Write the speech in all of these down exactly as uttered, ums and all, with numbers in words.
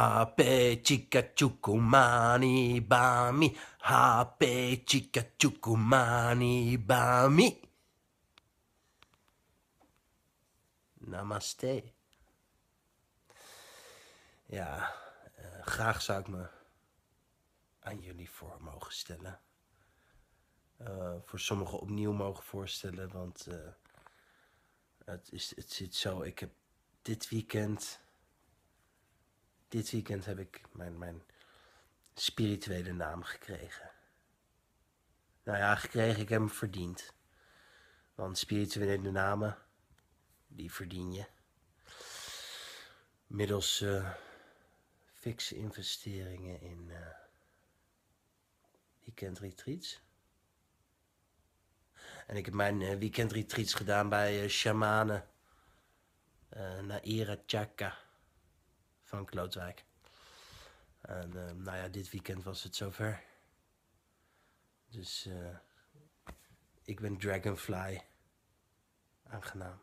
Hape chica chukumani bami. Hape chica chukumani bami. Namaste. Ja, uh, graag zou ik me aan jullie voor mogen stellen. Uh, voor sommigen opnieuw mogen voorstellen, want uh, het, is, het zit zo. Ik heb dit weekend, dit weekend heb ik mijn, mijn spirituele naam gekregen. Nou ja, gekregen, ik heb hem verdiend. Want spirituele namen, die verdien je. Middels uh, fikse investeringen in uh, weekendretreats. En ik heb mijn uh, weekendretreats gedaan bij uh, shamanen. Uh, Naira Chaka van Klootwijk. En uh, nou ja, dit weekend was het zover. Dus uh, ik ben Dragonfly. Aangenaam.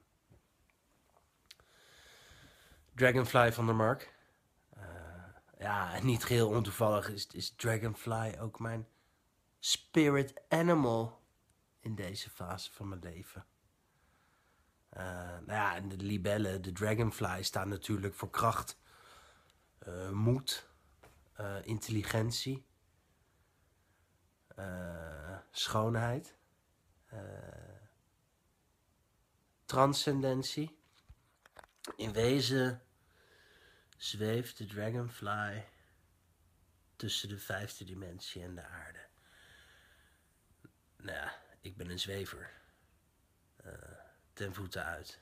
Dragonfly van der Mark. Uh, ja, en niet geheel ontoevallig is, is Dragonfly ook mijn spirit animal in deze fase van mijn leven. Uh, nou ja, en de libellen, de Dragonfly, staan natuurlijk voor kracht, uh, moed, uh, intelligentie, uh, schoonheid, uh, transcendentie. In wezen zweeft de Dragonfly tussen de vijfde dimensie en de aarde. Nou ja, ik ben een zwever. Uh, ten voeten uit.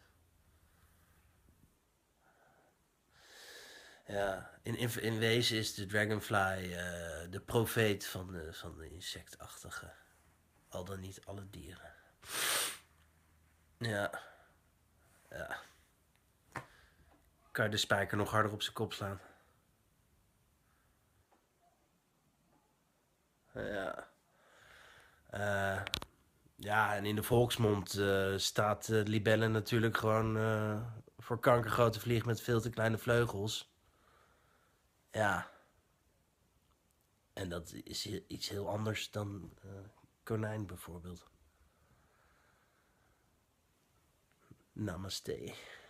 Ja, in, in, in wezen is de Dragonfly uh, de profeet van de, van de insectachtige. Al dan niet alle dieren. Ja. Ja. Kan je de spijker nog harder op zijn kop slaan? Ja. Uh, ja, en in de volksmond uh, staat uh, libelle natuurlijk gewoon uh, voor kankergrote vlieg met veel te kleine vleugels. Ja. En dat is iets heel anders dan uh, konijn bijvoorbeeld. Namaste.